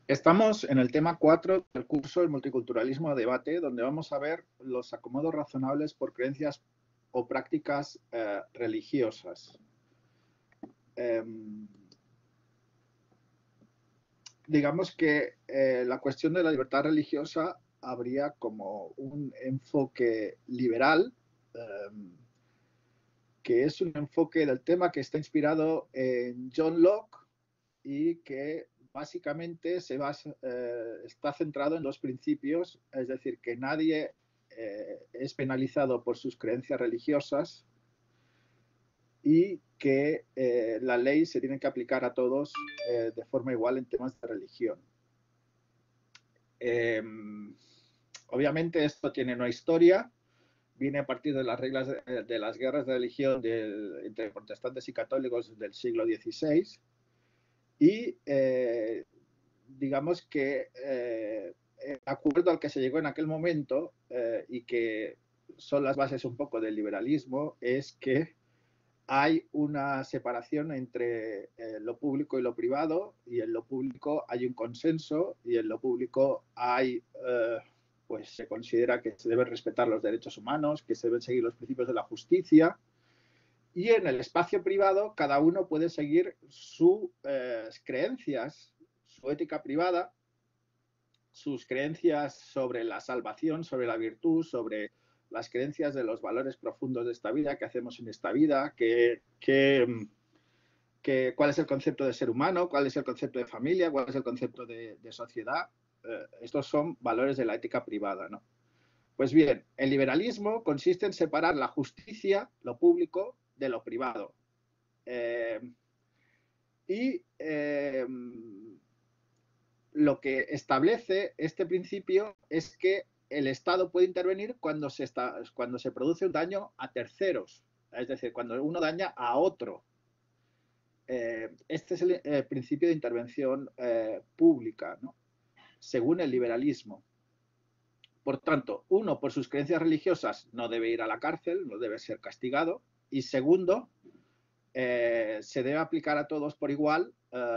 Estamos en el tema 4 del curso El multiculturalismo a debate, donde vamos a ver los acomodos razonables por creencias o prácticas religiosas. Digamos que la cuestión de la libertad religiosa habría como un enfoque liberal, que es un enfoque del tema que está inspirado en John Locke y que básicamente está centrado en dos principios, es decir, que nadie es penalizado por sus creencias religiosas y que la ley se tiene que aplicar a todos de forma igual en temas de religión. Obviamente esto tiene una historia, viene a partir de las reglas de las guerras de religión entre protestantes y católicos del siglo XVI y digamos que el acuerdo al que se llegó en aquel momento y que son las bases un poco del liberalismo es que hay una separación entre lo público y lo privado, y en lo público hay un consenso y en lo público hay, pues se considera que se deben respetar los derechos humanos, que se deben seguir los principios de la justicia, y en el espacio privado cada uno puede seguir sus creencias, su ética privada, sus creencias sobre la salvación, sobre la virtud, sobre las creencias de los valores profundos de esta vida, qué hacemos en esta vida, cuál es el concepto de ser humano, cuál es el concepto de familia, cuál es el concepto de sociedad. Estos son valores de la ética privada, ¿no? Pues bien, el liberalismo consiste en separar la justicia, lo público, de lo privado. Lo que establece este principio es que el Estado puede intervenir cuando se produce un daño a terceros, es decir, cuando uno daña a otro. Este es el principio de intervención pública, ¿no? Según el liberalismo. Por tanto, uno, por sus creencias religiosas, no debe ir a la cárcel, no debe ser castigado. Y segundo, se debe aplicar a todos por igual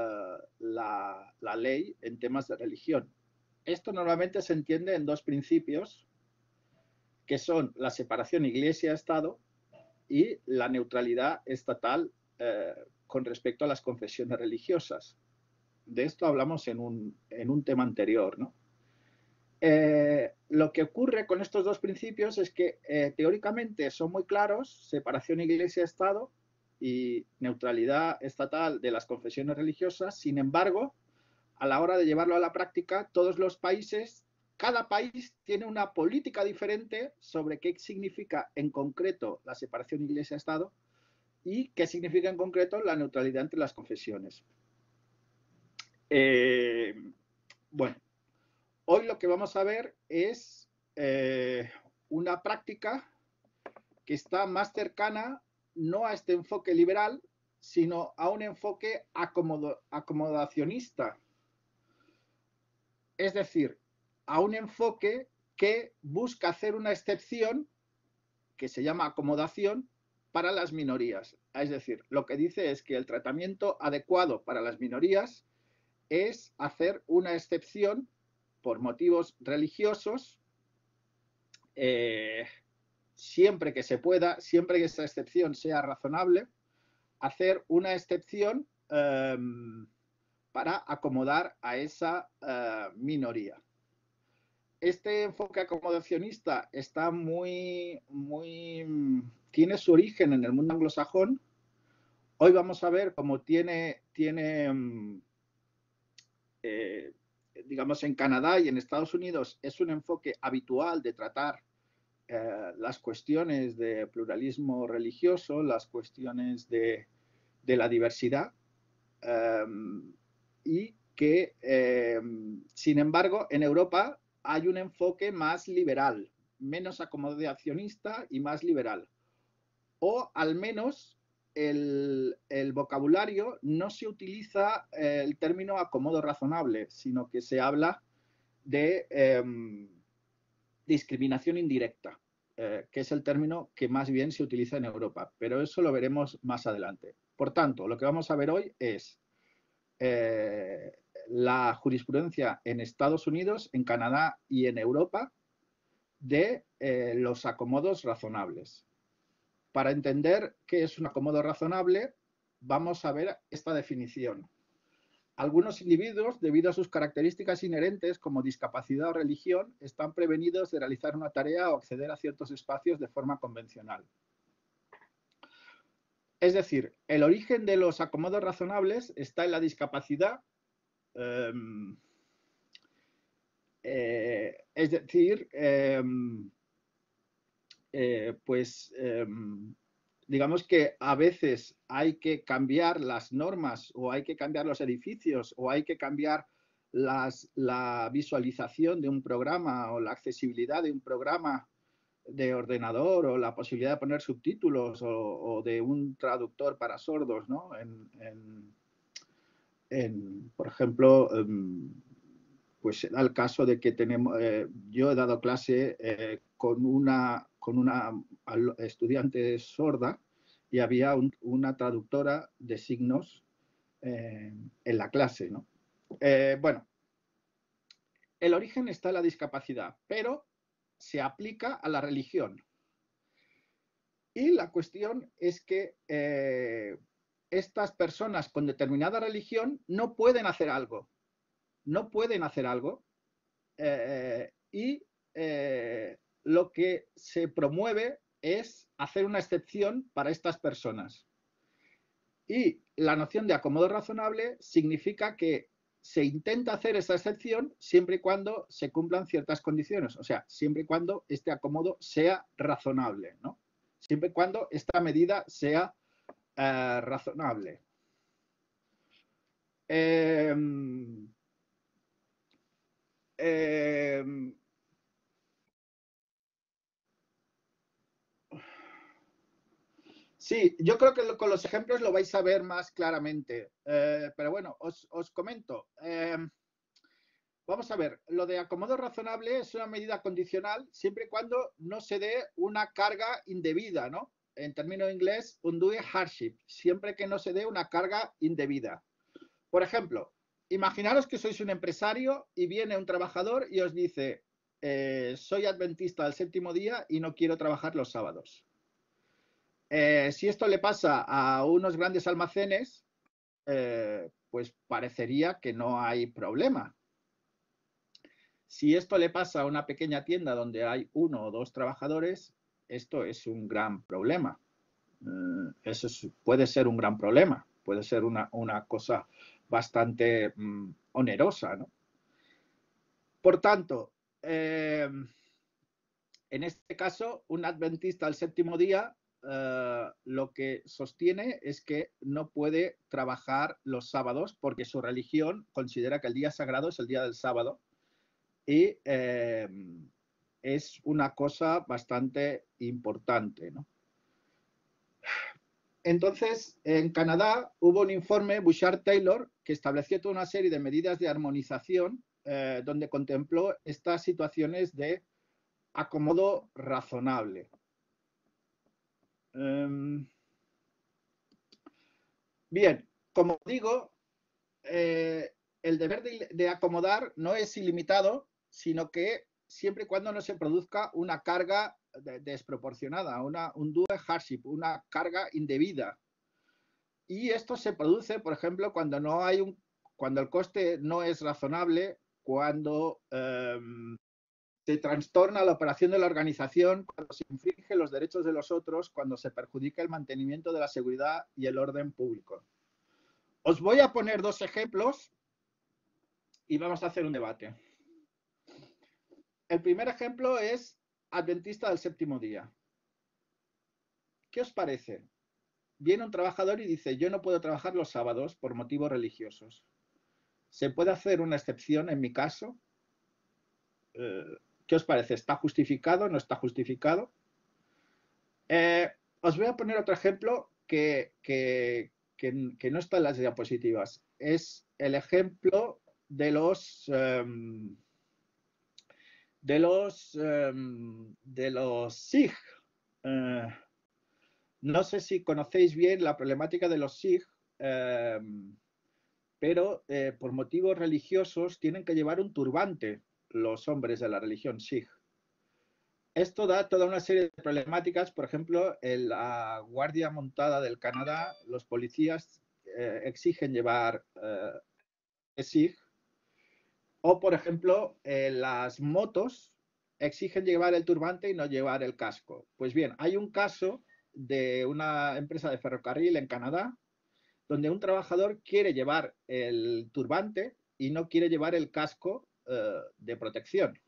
la ley en temas de religión. Esto normalmente se entiende en dos principios, que son la separación iglesia-estado y la neutralidad estatal con respecto a las confesiones religiosas. De esto hablamos en un tema anterior, ¿no? Lo que ocurre con estos dos principios es que teóricamente son muy claros, separación iglesia-estado y neutralidad estatal de las confesiones religiosas. Sin embargo, a la hora de llevarlo a la práctica, todos los países, cada país tiene una política diferente sobre qué significa en concreto la separación iglesia-estado y qué significa en concreto la neutralidad entre las confesiones. Bueno, hoy lo que vamos a ver es una práctica que está más cercana no a este enfoque liberal, sino a un enfoque acomodacionista. Es decir, a un enfoque que busca hacer una excepción que se llama acomodación para las minorías. Es decir, lo que dice es que el tratamiento adecuado para las minorías es hacer una excepción por motivos religiosos, siempre que se pueda, siempre que esa excepción sea razonable, hacer una excepción para acomodar a esa minoría. Este enfoque acomodacionista está tiene su origen en el mundo anglosajón. Hoy vamos a ver cómo tiene digamos, en Canadá y en Estados Unidos es un enfoque habitual de tratar las cuestiones de pluralismo religioso, las cuestiones de la diversidad, y que, sin embargo, en Europa hay un enfoque más liberal, menos acomodacionista y más liberal. O al menos el vocabulario no se utiliza el término acomodo razonable, sino que se habla de discriminación indirecta, que es el término que más bien se utiliza en Europa, pero eso lo veremos más adelante. Por tanto, lo que vamos a ver hoy es la jurisprudencia en Estados Unidos, en Canadá y en Europa de los acomodos razonables. Para entender qué es un acomodo razonable, vamos a ver esta definición. Algunos individuos, debido a sus características inherentes como discapacidad o religión, están prevenidos de realizar una tarea o acceder a ciertos espacios de forma convencional. Es decir, el origen de los acomodos razonables está en la discapacidad, es decir, digamos que a veces hay que cambiar las normas o hay que cambiar los edificios o hay que cambiar la visualización de un programa o la accesibilidad de un programa de ordenador o la posibilidad de poner subtítulos o de un traductor para sordos, ¿no? Por ejemplo, pues era el caso de que yo he dado clase con una estudiante sorda y había una traductora de signos en la clase, ¿no? Bueno, el origen está en la discapacidad, pero se aplica a la religión. Y la cuestión es que estas personas con determinada religión no pueden hacer algo. No pueden hacer algo y lo que se promueve es hacer una excepción para estas personas. Y la noción de acomodo razonable significa que se intenta hacer esa excepción siempre y cuando se cumplan ciertas condiciones, o sea, siempre y cuando este acomodo sea razonable, ¿no? Siempre y cuando esta medida sea razonable. Sí, yo creo que con los ejemplos lo vais a ver más claramente, pero bueno, os comento. Vamos a ver, lo de acomodo razonable es una medida condicional siempre y cuando no se dé una carga indebida, ¿no? En términos inglés, undue hardship, siempre que no se dé una carga indebida. Por ejemplo, imaginaros que sois un empresario y viene un trabajador y os dice, soy adventista del séptimo día y no quiero trabajar los sábados. Si esto le pasa a unos grandes almacenes, pues parecería que no hay problema. Si esto le pasa a una pequeña tienda donde hay 1 o 2 trabajadores, esto es un gran problema. Eso puede ser un gran problema, puede ser una cosa bastante onerosa, ¿no? Por tanto, en este caso, un adventista del séptimo día lo que sostiene es que no puede trabajar los sábados porque su religión considera que el día sagrado es el día del sábado y es una cosa bastante importante, ¿no? Entonces, en Canadá hubo un informe Bouchard-Taylor que estableció toda una serie de medidas de armonización donde contempló estas situaciones de acomodo razonable. Bien, como digo, el deber de acomodar no es ilimitado, sino que siempre y cuando no se produzca una carga desproporcionada, una undue hardship, una carga indebida. Y esto se produce, por ejemplo, cuando cuando el coste no es razonable, cuando se trastorna la operación de la organización, cuando se infringen los derechos de los otros, cuando se perjudica el mantenimiento de la seguridad y el orden público. Os voy a poner 2 ejemplos y vamos a hacer un debate. El primer ejemplo es adventista del séptimo día. ¿Qué os parece? Viene un trabajador y dice, yo no puedo trabajar los sábados por motivos religiosos. ¿Se puede hacer una excepción en mi caso? ¿Qué os parece? ¿Está justificado? ¿No está justificado? Os voy a poner otro ejemplo que no está en las diapositivas. Es el ejemplo de los Sikh. No sé si conocéis bien la problemática de los Sikh. pero por motivos religiosos tienen que llevar un turbante los hombres de la religión Sikh. Esto da toda una serie de problemáticas. Por ejemplo, en la Guardia Montada del Canadá, los policías exigen llevar Sikh, o por ejemplo, las motos exigen llevar el turbante y no llevar el casco. Pues bien, hay un caso de una empresa de ferrocarril en Canadá donde un trabajador quiere llevar el turbante y no quiere llevar el casco de protección.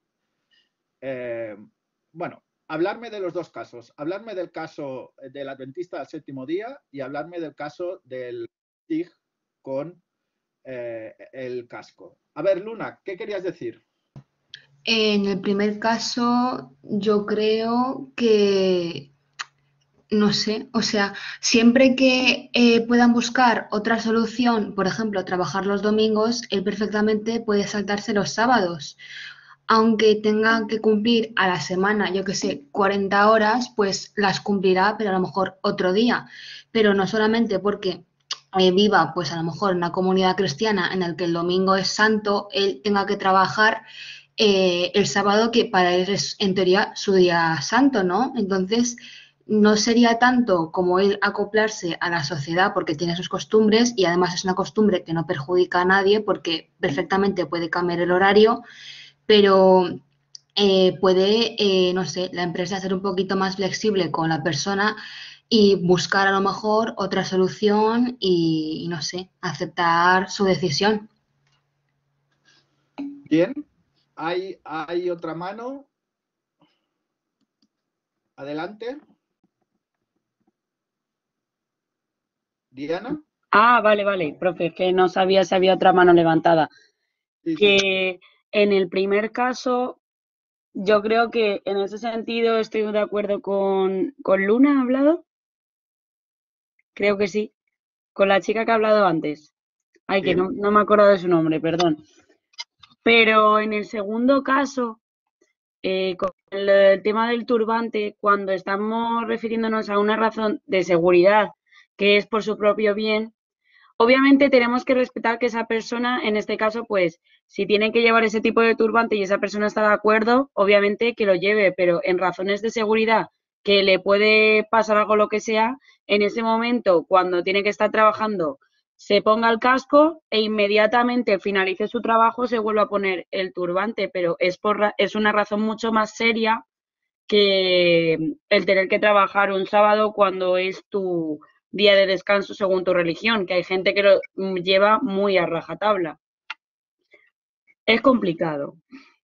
Bueno, hablarme de los dos casos. Hablarme del caso del adventista del séptimo día y hablarme del caso del TIG con el casco. A ver, Luna, ¿qué querías decir? En el primer caso, yo creo que, no sé, o sea, siempre que puedan buscar otra solución, por ejemplo, trabajar los domingos, él perfectamente puede saltarse los sábados. Aunque tenga que cumplir a la semana, yo que sé, 40 horas, pues las cumplirá, pero a lo mejor otro día. Pero no solamente porque viva, pues a lo mejor en una comunidad cristiana en la que el domingo es santo, él tenga que trabajar el sábado, que para él es en teoría su día santo, ¿no? Entonces, no sería tanto como él acoplarse a la sociedad porque tiene sus costumbres y además es una costumbre que no perjudica a nadie porque perfectamente puede cambiar el horario, pero puede, no sé, la empresa ser un poquito más flexible con la persona y buscar a lo mejor otra solución y no sé, aceptar su decisión. Bien, hay otra mano. Adelante. Diana. Ah, vale, vale, profe, es que no sabía si había otra mano levantada. Sí, sí. Que en el primer caso, yo creo que en ese sentido estoy de acuerdo con Luna, ¿ha hablado? Creo que sí. Con la chica que ha hablado antes. Ay, que Sí. no me acuerdo de su nombre, perdón. Pero en el segundo caso, con el tema del turbante, cuando estamos refiriéndonos a una razón de seguridad que es por su propio bien, obviamente tenemos que respetar que esa persona, en este caso, pues, si tiene que llevar ese tipo de turbante y esa persona está de acuerdo, obviamente que lo lleve, pero en razones de seguridad, que le puede pasar algo lo que sea, en ese momento, cuando tiene que estar trabajando, se ponga el casco e inmediatamente finalice su trabajo, se vuelve a poner el turbante, pero es una razón mucho más seria que el tener que trabajar un sábado cuando es tu día de descanso según tu religión, que hay gente que lo lleva muy a rajatabla. Es complicado.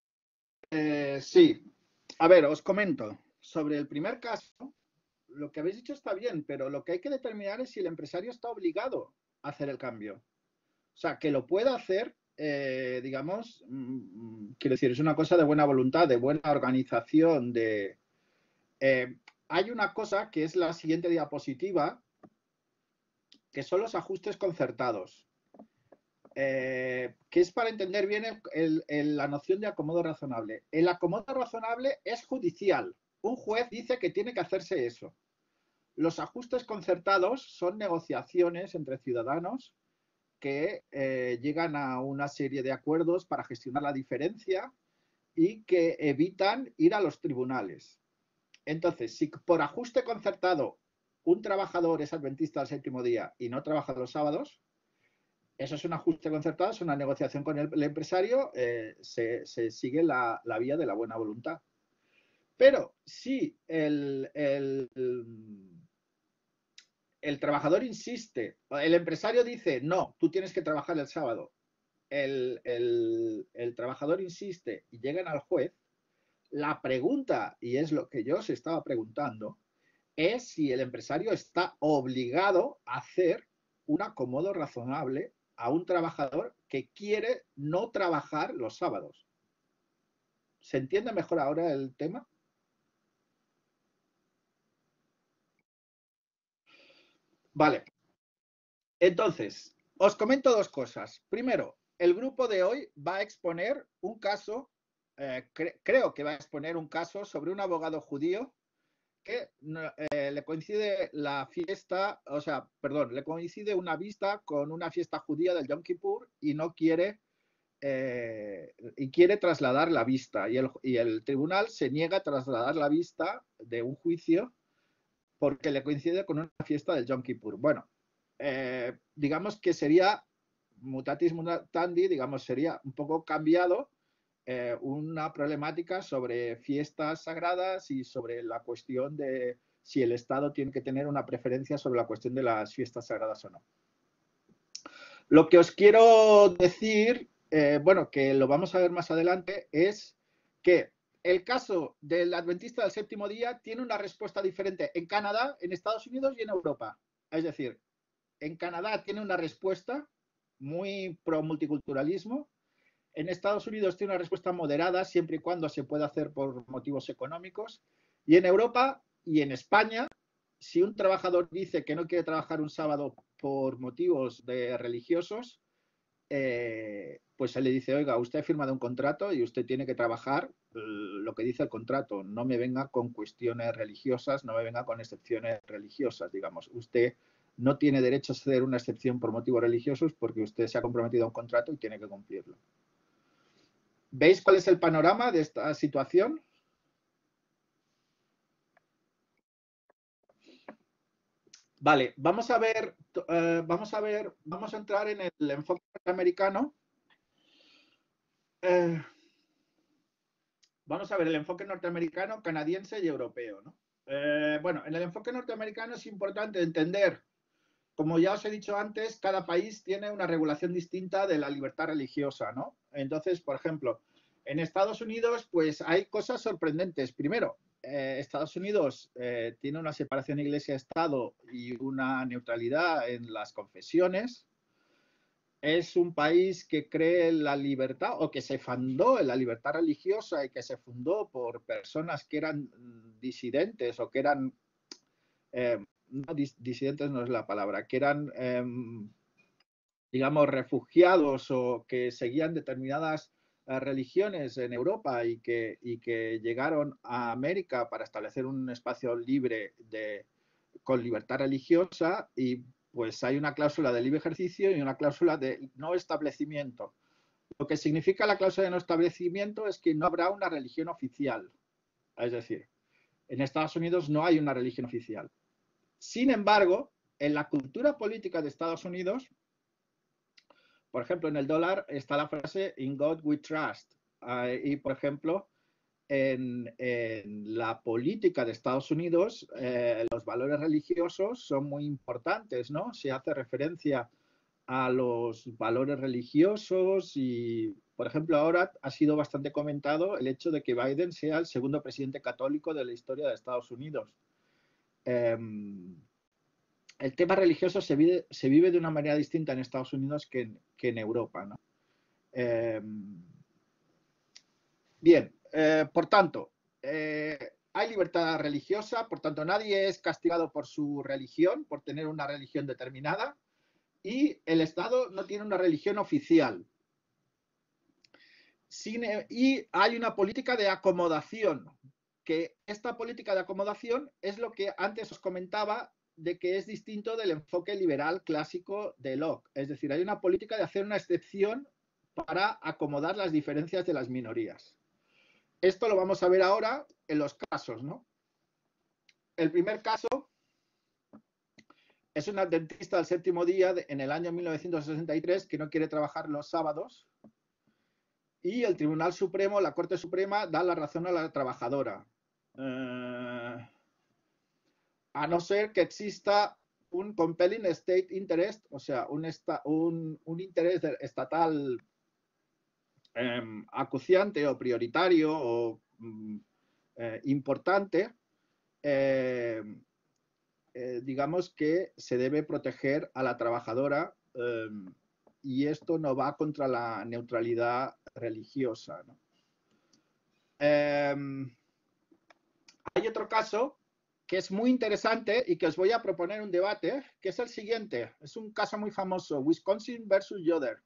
Sí. A ver, os comento. Sobre el primer caso, lo que habéis dicho está bien, pero lo que hay que determinar es si el empresario está obligado a hacer el cambio. O sea, que lo pueda hacer, digamos, quiero decir, es una cosa de buena voluntad, de buena organización, hay una cosa que es la siguiente diapositiva, que son los ajustes concertados, que es para entender bien la noción de acomodo razonable. El acomodo razonable es judicial. Un juez dice que tiene que hacerse eso. Los ajustes concertados son negociaciones entre ciudadanos que llegan a una serie de acuerdos para gestionar la diferencia y que evitan ir a los tribunales. Entonces, si por ajuste concertado un trabajador es adventista al séptimo día y no trabaja los sábados, eso es un ajuste concertado, es una negociación con el empresario, se sigue la vía de la buena voluntad. Pero si el trabajador insiste, el empresario dice, no, tú tienes que trabajar el sábado, el trabajador insiste y llegan al juez, la pregunta, y es lo que yo os estaba preguntando, es si el empresario está obligado a hacer un acomodo razonable a un trabajador que quiere no trabajar los sábados. ¿Se entiende mejor ahora el tema? Vale. Entonces, os comento dos cosas. Primero, el grupo de hoy va a exponer un caso, creo que va a exponer un caso sobre un abogado judío que le coincide la fiesta, o sea, perdón, le coincide una vista con una fiesta judía del Yom Kippur y no quiere, y quiere trasladar la vista. Y el tribunal se niega a trasladar la vista de un juicio porque le coincide con una fiesta del Yom Kippur. Bueno, digamos que sería mutatis mutandi, digamos, sería un poco cambiado una problemática sobre fiestas sagradas y sobre la cuestión de si el Estado tiene que tener una preferencia sobre la cuestión de las fiestas sagradas o no. Lo que os quiero decir, bueno, que lo vamos a ver más adelante, es que el caso del adventista del séptimo día tiene una respuesta diferente en Canadá, en Estados Unidos y en Europa. Es decir, en Canadá tiene una respuesta muy pro multiculturalismo. En Estados Unidos tiene una respuesta moderada siempre y cuando se pueda hacer por motivos económicos. Y en Europa y en España, si un trabajador dice que no quiere trabajar un sábado por motivos religiosos, pues se le dice, oiga, usted ha firmado un contrato y usted tiene que trabajar lo que dice el contrato. No me venga con cuestiones religiosas, no me venga con excepciones religiosas, digamos. Usted no tiene derecho a hacer una excepción por motivos religiosos porque usted se ha comprometido a un contrato y tiene que cumplirlo. ¿Veis cuál es el panorama de esta situación? Vale, vamos a entrar en el enfoque norteamericano. Vamos a ver el enfoque norteamericano, canadiense y europeo, ¿no? Bueno, en el enfoque norteamericano es importante entender, como ya os he dicho antes, cada país tiene una regulación distinta de la libertad religiosa, ¿no? Entonces, por ejemplo, en Estados Unidos, pues hay cosas sorprendentes. Primero, Estados Unidos tiene una separación iglesia-estado y una neutralidad en las confesiones. Es un país que cree en la libertad o que se fundó en la libertad religiosa y que se fundó por personas que eran disidentes o que eran, no, disidentes no es la palabra, que eran, digamos, refugiados o que seguían determinadas religiones en Europa y que llegaron a América para establecer un espacio libre con libertad religiosa, y pues hay una cláusula de libre ejercicio y una cláusula de no establecimiento. Lo que significa la cláusula de no establecimiento es que no habrá una religión oficial. Es decir, en Estados Unidos no hay una religión oficial. Sin embargo, en la cultura política de Estados Unidos, por ejemplo, en el dólar está la frase "In God we trust". Y, por ejemplo, en la política de Estados Unidos, los valores religiosos son muy importantes, ¿no? Se hace referencia a los valores religiosos y, por ejemplo, ahora ha sido bastante comentado el hecho de que Biden sea el segundo presidente católico de la historia de Estados Unidos. El tema religioso se vive de una manera distinta en Estados Unidos que en Europa, ¿no? Bien, por tanto, hay libertad religiosa, por tanto nadie es castigado por su religión, por tener una religión determinada, y el Estado no tiene una religión oficial. Y hay una política de acomodación, que esta política de acomodación es lo que antes os comentaba de que es distinto del enfoque liberal clásico de Locke. Es decir, hay una política de hacer una excepción para acomodar las diferencias de las minorías. Esto lo vamos a ver ahora en los casos, ¿no? El primer caso es un adventista del séptimo día en el año 1963 que no quiere trabajar los sábados, y el Tribunal Supremo, la Corte Suprema, da la razón a la trabajadora. A no ser que exista un compelling state interest, o sea, un interés estatal acuciante o prioritario o importante, digamos que se debe proteger a la trabajadora, y esto no va contra la neutralidad religiosa, ¿no? Hay otro caso que es muy interesante y que os voy a proponer un debate, que es el siguiente. Es un caso muy famoso, Wisconsin versus Yoder.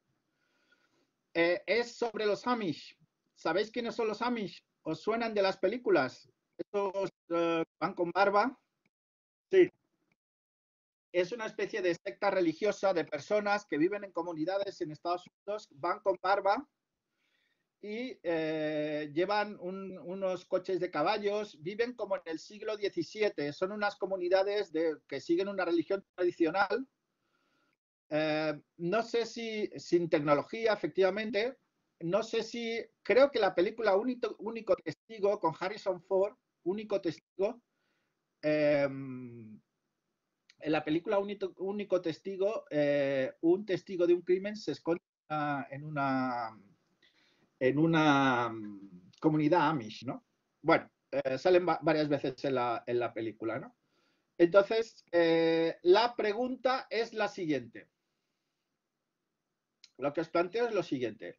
Es sobre los Amish. ¿Sabéis quiénes son los Amish? ¿Os suenan de las películas? estos van con barba, sí, es una especie de secta religiosa de personas que viven en comunidades en Estados Unidos, van con barba y llevan unos coches de caballos, viven como en el siglo XVII, son unas comunidades que siguen una religión tradicional, no sé si sin tecnología, efectivamente, no sé si, creo que la película Único Testigo con Harrison Ford, Único Testigo, en la película Único Testigo, un testigo de un crimen se esconde en una comunidad Amish, ¿no? Bueno, salen varias veces en la película, ¿no? Entonces, la pregunta es la siguiente. Lo que os planteo es lo siguiente.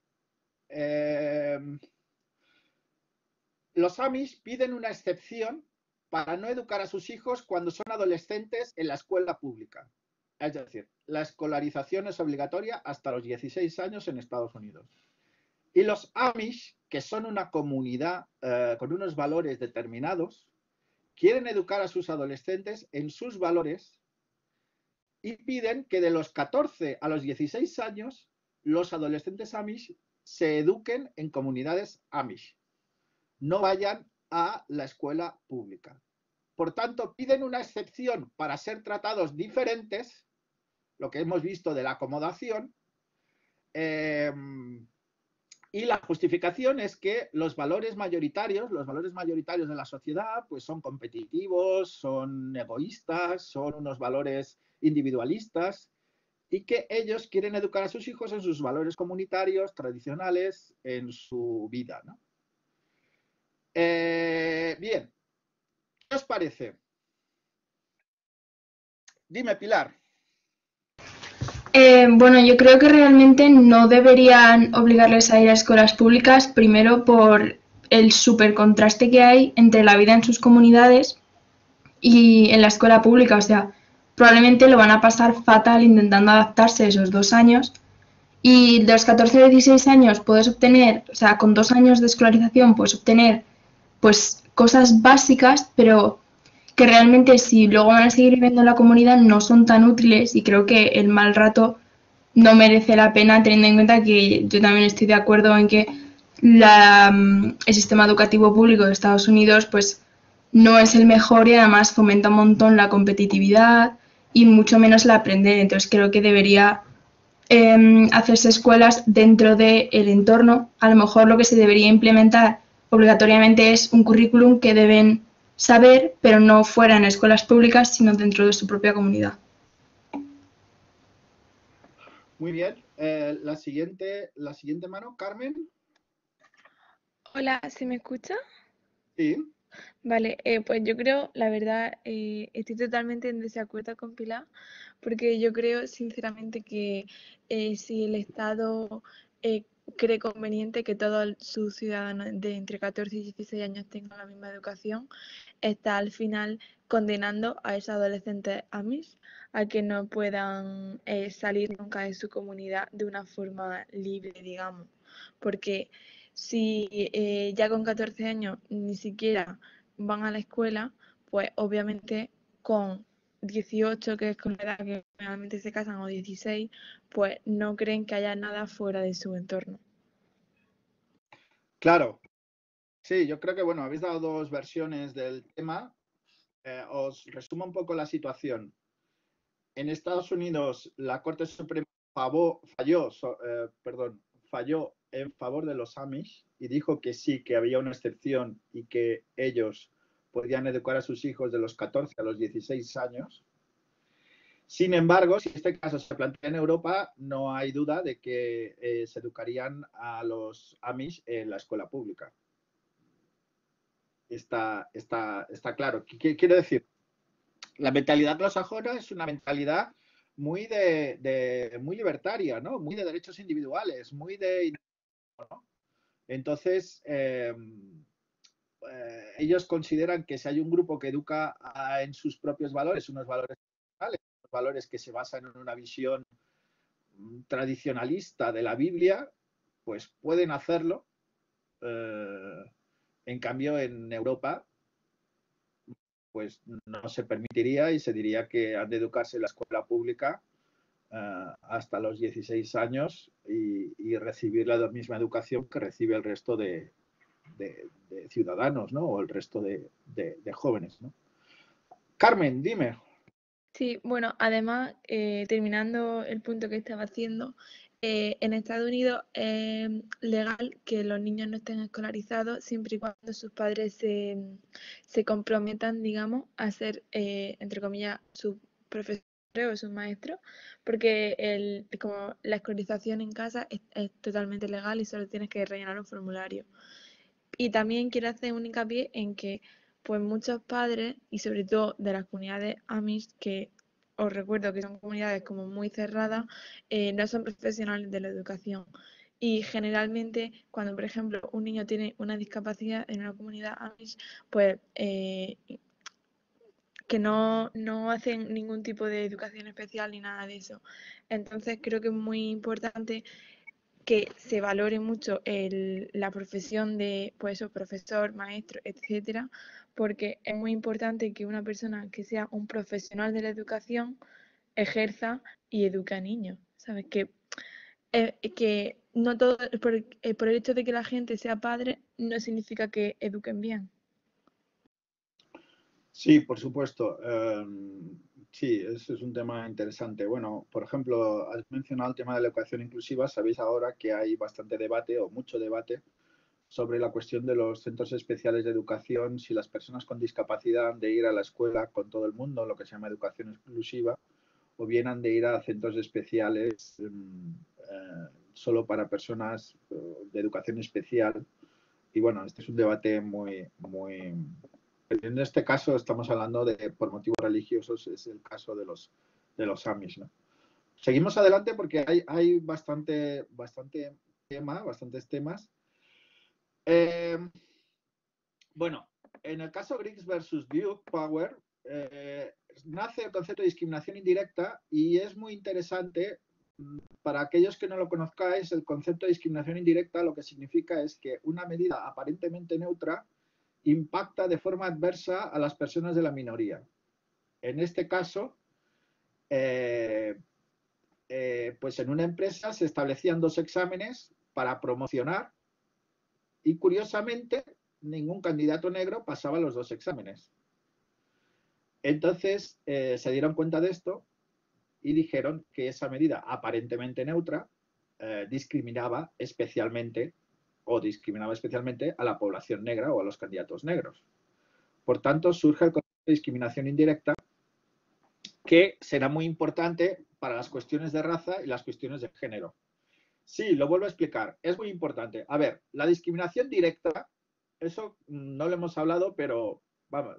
Los Amish piden una excepción para no educar a sus hijos cuando son adolescentes en la escuela pública. Es decir, la escolarización es obligatoria hasta los 16 años en Estados Unidos. Y los Amish, que son una comunidad con unos valores determinados, quieren educar a sus adolescentes en sus valores y piden que de los 14 a los 16 años los adolescentes Amish se eduquen en comunidades Amish, no vayan a la escuela pública. Por tanto, piden una excepción para ser tratados diferentes, lo que hemos visto de la acomodación, y la justificación es que los valores mayoritarios de la sociedad, pues son competitivos, son egoístas, son unos valores individualistas y que ellos quieren educar a sus hijos en sus valores comunitarios, tradicionales, en su vida, ¿no? Bien, ¿qué os parece? Dime, Pilar. Bueno, yo creo que realmente no deberían obligarles a ir a escuelas públicas, primero por el súper contraste que hay entre la vida en sus comunidades y en la escuela pública. O sea, probablemente lo van a pasar fatal intentando adaptarse esos 2 años. Y de los 14 a 16 años puedes obtener, o sea, con 2 años de escolarización puedes obtener pues cosas básicas, pero que realmente si luego van a seguir viviendo en la comunidad no son tan útiles y creo que el mal rato no merece la pena teniendo en cuenta que yo también estoy de acuerdo en que el sistema educativo público de Estados Unidos pues no es el mejor y además fomenta un montón la competitividad y mucho menos el aprender. Entonces creo que debería hacerse escuelas dentro del entorno. A lo mejor lo que se debería implementar obligatoriamente es un currículum que deben saber, pero no fuera en escuelas públicas, sino dentro de su propia comunidad. Muy bien. La siguiente mano, Carmen. Hola, ¿se me escucha? Sí. Vale, pues yo creo, la verdad, estoy totalmente en desacuerdo con Pilar, porque yo creo sinceramente que si el Estado cree conveniente que todos sus ciudadanos de entre 14 y 16 años tengan la misma educación, está al final condenando a esos adolescentes Amish a que no puedan salir nunca de su comunidad de una forma libre, digamos, porque si ya con 14 años ni siquiera van a la escuela, pues obviamente con 18, que es con la edad que realmente se casan, o 16, pues no creen que haya nada fuera de su entorno. Claro. Sí, yo creo que, bueno, habéis dado dos versiones del tema. Os resumo un poco la situación. En Estados Unidos, la Corte Suprema falló en favor de los Amish y dijo que sí, que había una excepción y que ellos podían educar a sus hijos de los 14 a los 16 años. Sin embargo, si este caso se plantea en Europa, no hay duda de que se educarían a los Amish en la escuela pública. Está claro. ¿Qué quiero decir? La mentalidad anglosajona es una mentalidad muy muy libertaria, ¿no? Muy de derechos individuales, muy de... ¿no? Entonces, ellos consideran que si hay un grupo que educa en sus propios valores, unos valores tradicionales, unos valores que se basan en una visión tradicionalista de la Biblia, pues pueden hacerlo. En cambio, en Europa pues no se permitiría y se diría que han de educarse en la escuela pública hasta los 16 años y recibir la misma educación que recibe el resto de ciudadanos, ¿no? O el resto de jóvenes, ¿no? Carmen, dime. Sí, bueno, además, terminando el punto que estaba haciendo, en Estados Unidos es legal que los niños no estén escolarizados siempre y cuando sus padres se comprometan, digamos, a ser, entre comillas, sus profesores o sus maestros, porque como la escolarización en casa es totalmente legal y solo tienes que rellenar un formulario. Y también quiero hacer un hincapié en que pues muchos padres, y sobre todo de las comunidades Amish, que os recuerdo que son comunidades como muy cerradas, no son profesionales de la educación. Y generalmente cuando, por ejemplo, un niño tiene una discapacidad en una comunidad Amish, pues que no hacen ningún tipo de educación especial ni nada de eso. Entonces creo que es muy importante que se valore mucho la profesión de pues eso, profesor, maestro, etcétera, porque es muy importante que una persona que sea un profesional de la educación ejerza y eduque a niños, ¿sabes? Que no todo, por el hecho de que la gente sea padre, no significa que eduquen bien. Sí, por supuesto. Sí, eso es un tema interesante. Bueno, por ejemplo, has mencionado el tema de la educación inclusiva. Sabéis ahora que hay bastante debate o mucho debate sobre la cuestión de los centros especiales de educación, si las personas con discapacidad han de ir a la escuela con todo el mundo, lo que se llama educación exclusiva, o bien han de ir a centros especiales solo para personas de educación especial. Y bueno, este es un debate muy, muy... En este caso estamos hablando de, por motivos religiosos, es el caso de los Amish, ¿no? Seguimos adelante porque hay bastantes temas. Bueno, en el caso Griggs versus Duke Power, nace el concepto de discriminación indirecta y es muy interesante. Para aquellos que no lo conozcáis, el concepto de discriminación indirecta lo que significa es que una medida aparentemente neutra impacta de forma adversa a las personas de la minoría. En este caso, pues en una empresa se establecían 2 exámenes para promocionar y curiosamente ningún candidato negro pasaba los 2 exámenes. Entonces se dieron cuenta de esto y dijeron que esa medida aparentemente neutra discriminaba especialmente a la población negra o a los candidatos negros. Por tanto, surge el concepto de discriminación indirecta, que será muy importante para las cuestiones de raza y las cuestiones de género. Sí, lo vuelvo a explicar, es muy importante. A ver, la discriminación directa, eso no lo hemos hablado, pero vamos,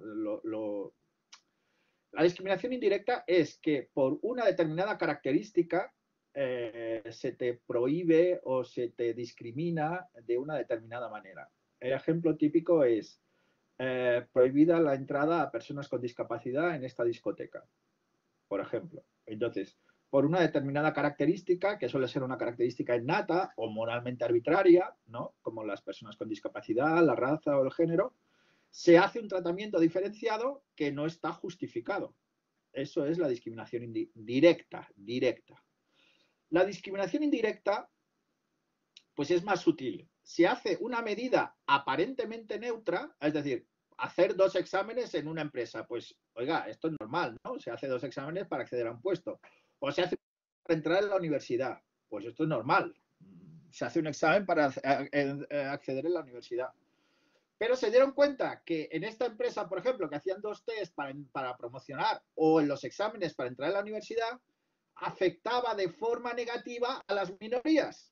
la discriminación indirecta es que por una determinada característica se te prohíbe o se te discrimina de una determinada manera. El ejemplo típico es prohibida la entrada a personas con discapacidad en esta discoteca, por ejemplo. Entonces, por una determinada característica, que suele ser una característica innata o moralmente arbitraria, ¿no? Como las personas con discapacidad, la raza o el género, se hace un tratamiento diferenciado que no está justificado. Eso es la discriminación directa. La discriminación indirecta, pues es más sutil. Se hace una medida aparentemente neutra, es decir, hacer 2 exámenes en una empresa. Pues, oiga, esto es normal, ¿no? Se hace 2 exámenes para acceder a un puesto. O se hace para entrar a la universidad. Pues esto es normal. Se hace un examen para acceder a la universidad. Pero se dieron cuenta que en esta empresa, por ejemplo, que hacían 2 test para promocionar o en los exámenes para entrar a la universidad, afectaba de forma negativa a las minorías.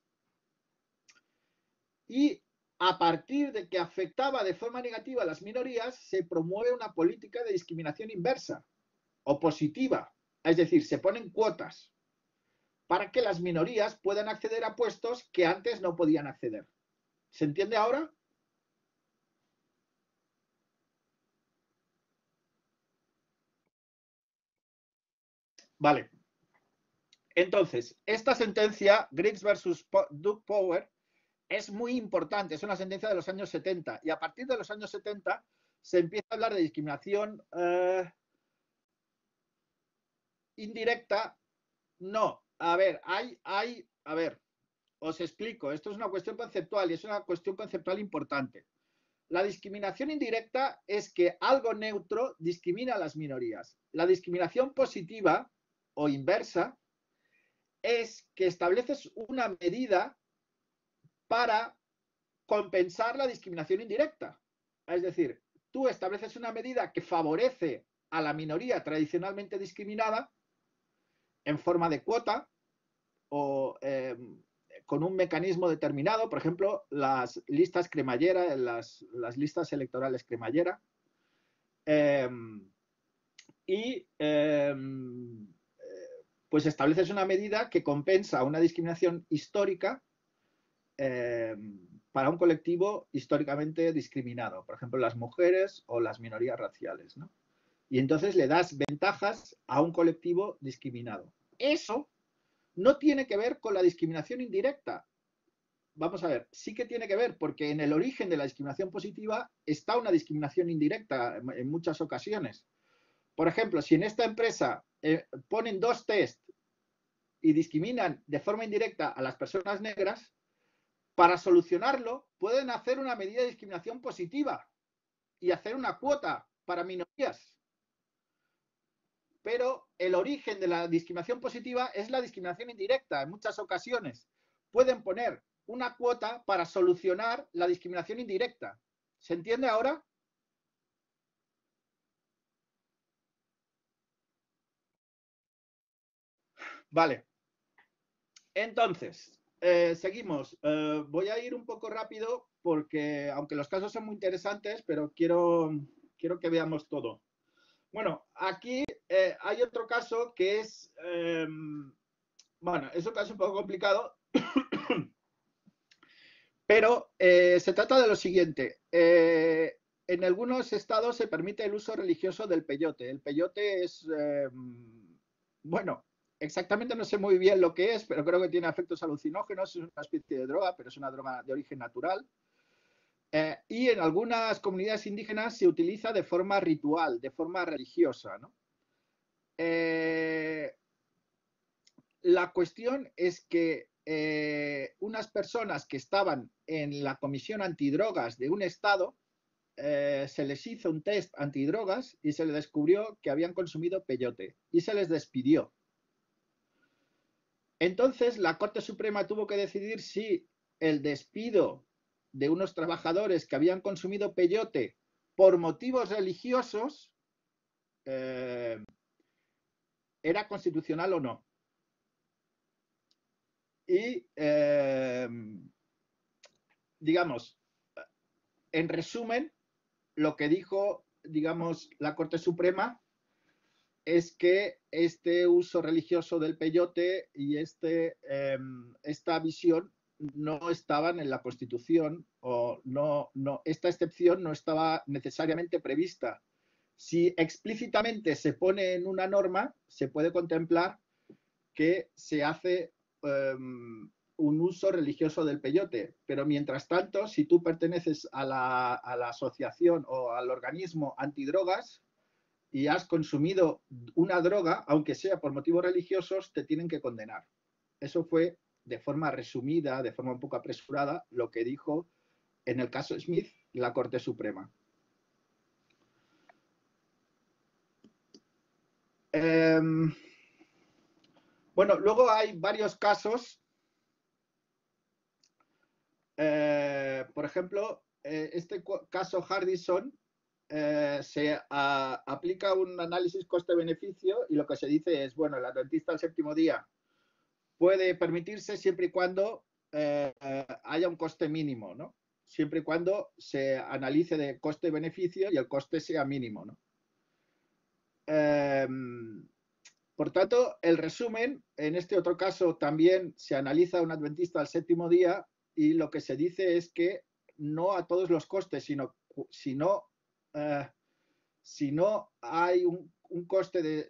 Y a partir de que afectaba de forma negativa a las minorías, se promueve una política de discriminación inversa o positiva. Es decir, se ponen cuotas para que las minorías puedan acceder a puestos que antes no podían acceder. ¿Se entiende ahora? Vale. Entonces, esta sentencia, Griggs versus Duke Power, es muy importante. Es una sentencia de los años 70. Y a partir de los años 70 se empieza a hablar de discriminación indirecta. No, a ver, a ver, os explico, esto es una cuestión conceptual y es una cuestión conceptual importante. La discriminación indirecta es que algo neutro discrimina a las minorías. La discriminación positiva o inversa es que estableces una medida para compensar la discriminación indirecta. Es decir, tú estableces una medida que favorece a la minoría tradicionalmente discriminada en forma de cuota o con un mecanismo determinado, por ejemplo, las listas cremallera, las listas electorales cremallera, y pues estableces una medida que compensa una discriminación histórica para un colectivo históricamente discriminado, por ejemplo, las mujeres o las minorías raciales, ¿no? Y entonces le das ventajas a un colectivo discriminado. Eso no tiene que ver con la discriminación indirecta. Vamos a ver, sí que tiene que ver, porque en el origen de la discriminación positiva está una discriminación indirecta en muchas ocasiones. Por ejemplo, si en esta empresa ponen 2 test y discriminan de forma indirecta a las personas negras, para solucionarlo pueden hacer una medida de discriminación positiva y hacer una cuota para minorías. Pero el origen de la discriminación positiva es la discriminación indirecta. En muchas ocasiones pueden poner una cuota para solucionar la discriminación indirecta. ¿Se entiende ahora? Vale. Entonces, seguimos. Voy a ir un poco rápido porque, aunque los casos son muy interesantes, pero quiero que veamos todo. Bueno, aquí hay otro caso que es, bueno, es un caso un poco complicado, pero se trata de lo siguiente. En algunos estados se permite el uso religioso del peyote. El peyote es, bueno, exactamente no sé muy bien lo que es, pero creo que tiene efectos alucinógenos, es una especie de droga, pero es una droga de origen natural. Y en algunas comunidades indígenas se utiliza de forma ritual, de forma religiosa, ¿no? La cuestión es que unas personas que estaban en la comisión antidrogas de un estado, se les hizo un test antidrogas y se les descubrió que habían consumido peyote y se les despidió. Entonces la Corte Suprema tuvo que decidir si el despido de unos trabajadores que habían consumido peyote por motivos religiosos era constitucional o no. Y, digamos, en resumen, lo que dijo, digamos, la Corte Suprema es que este uso religioso del peyote y esta visión no estaban en la Constitución o no, esta excepción no estaba necesariamente prevista. Si explícitamente se pone en una norma, se puede contemplar que se hace un uso religioso del peyote, pero mientras tanto, si tú perteneces a la asociación o al organismo antidrogas y has consumido una droga, aunque sea por motivos religiosos, te tienen que condenar. Eso fue, de forma resumida, de forma un poco apresurada, lo que dijo en el caso Smith la Corte Suprema. Bueno, luego hay varios casos. Por ejemplo, este caso Hardison, se aplica un análisis coste-beneficio y lo que se dice es, bueno, el adventista al séptimo día puede permitirse siempre y cuando haya un coste mínimo, ¿no? Siempre y cuando se analice de coste-beneficio y el coste sea mínimo, ¿no? Por tanto, el resumen, en este otro caso también se analiza un adventista al séptimo día y lo que se dice es que no a todos los costes, sino si no hay un coste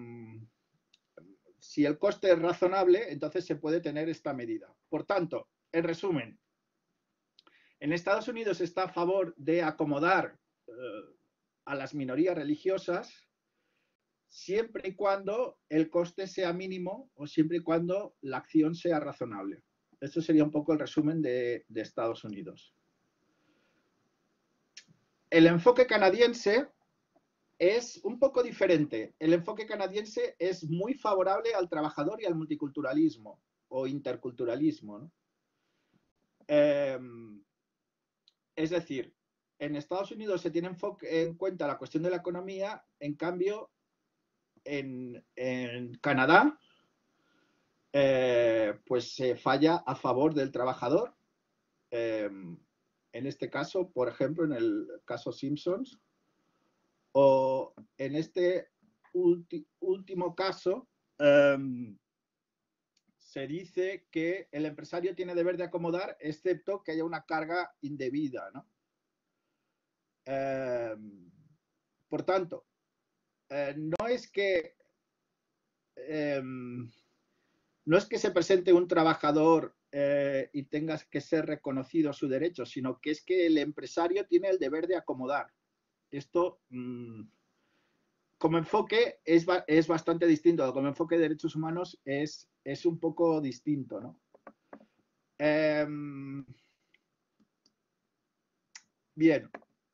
si el coste es razonable, entonces se puede tener esta medida. Por tanto, en resumen, en Estados Unidos está a favor de acomodar a las minorías religiosas siempre y cuando el coste sea mínimo o siempre y cuando la acción sea razonable. Eso sería un poco el resumen de Estados Unidos. El enfoque canadiense es un poco diferente. El enfoque canadiense es muy favorable al trabajador y al multiculturalismo o interculturalismo, ¿no? Es decir, en Estados Unidos se tiene en cuenta la cuestión de la economía, en cambio, en Canadá, pues se falla a favor del trabajador. En este caso, por ejemplo, en el caso Simpsons, o en este último caso, se dice que el empresario tiene deber de acomodar, excepto que haya una carga indebida, ¿no? Por tanto, no es que se presente un trabajador y tenga que ser reconocido su derecho, sino que es que el empresario tiene el deber de acomodar. Esto, como enfoque, es bastante distinto. Como enfoque de derechos humanos es un poco distinto, ¿no? Bien.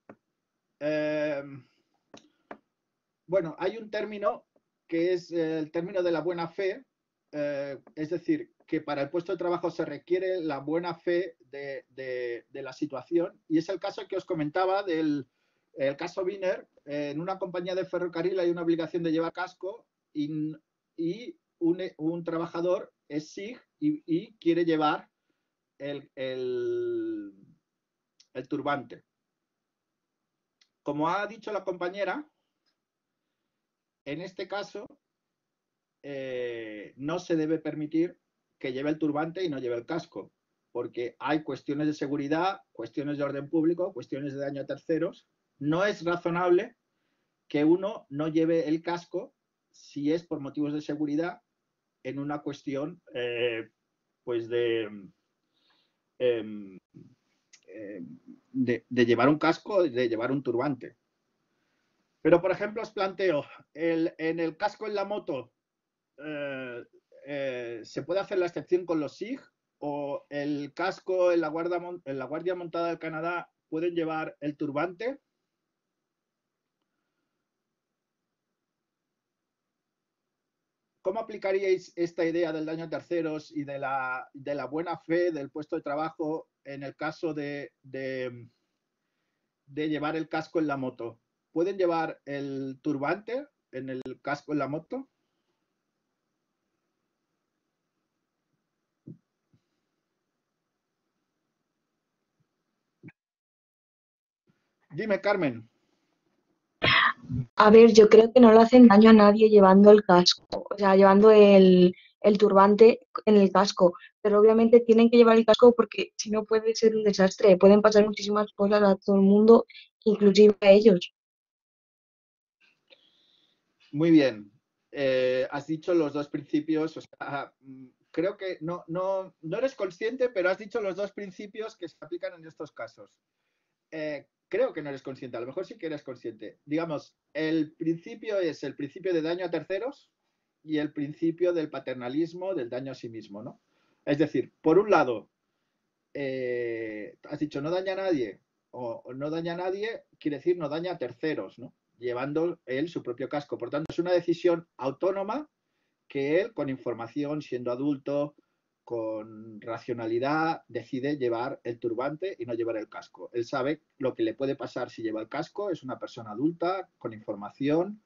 Bueno, hay un término que es el término de la buena fe, es decir, que para el puesto de trabajo se requiere la buena fe de la situación, y es el caso que os comentaba del caso Wiener. En una compañía de ferrocarril hay una obligación de llevar casco y un trabajador es SIG y quiere llevar el turbante. Como ha dicho la compañera, en este caso no se debe permitir que lleve el turbante y no lleve el casco, porque hay cuestiones de seguridad, cuestiones de orden público, cuestiones de daño a terceros. No es razonable que uno no lleve el casco si es por motivos de seguridad en una cuestión pues de llevar un casco, de llevar un turbante. Pero, por ejemplo, os planteo, en el casco en la moto, ¿se puede hacer la excepción con los SIG? ¿O el casco en la Guardia Montada del Canadá pueden llevar el turbante? ¿Cómo aplicaríais esta idea del daño a terceros y de la buena fe del puesto de trabajo en el caso de llevar el casco en la moto? ¿Pueden llevar el turbante en el casco en la moto? Dime, Carmen. A ver, yo creo que no le hacen daño a nadie llevando el casco, o sea, llevando el turbante en el casco, pero obviamente tienen que llevar el casco porque si no puede ser un desastre, pueden pasar muchísimas cosas a todo el mundo, inclusive a ellos. Muy bien. Has dicho los dos principios, o sea, creo que no eres consciente, pero has dicho los dos principios que se aplican en estos casos. Creo que no eres consciente, a lo mejor sí que eres consciente. Digamos, el principio es el principio de daño a terceros y el principio del paternalismo, del daño a sí mismo, ¿no? Es decir, por un lado, has dicho no daña a nadie o no daña a nadie, quiere decir no daña a terceros, ¿no? Llevando él su propio casco. Por tanto, es una decisión autónoma que él, con información, siendo adulto, con racionalidad, decide llevar el turbante y no llevar el casco. Él sabe lo que le puede pasar si lleva el casco, es una persona adulta, con información,